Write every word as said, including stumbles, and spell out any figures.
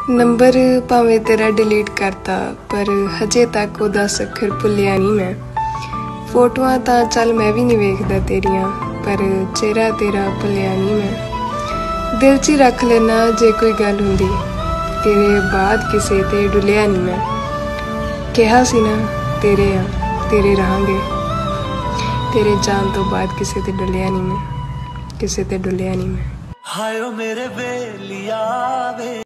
Number भावें तेरा delete करता पर हजे तक ओहदा सखर भुल्लिया नहीं मैं। फोटोआं तां चल मैं भी नहीं वेखदा तेरियां पर चेहरा तेरा भुल्लिया नहीं मैं। दिल च ही रख लेना जे कोई गल हुंदी तेरे बाद किसे ते डुलिया नहीं मैं। कहा सी ना तेरे आ तेरे रहांगे तेरे जान तो बाद किसे ते डुलिया नहीं मैं किसे ते डुलिया नहीं मैं। हायो मेरे बेलिया वे।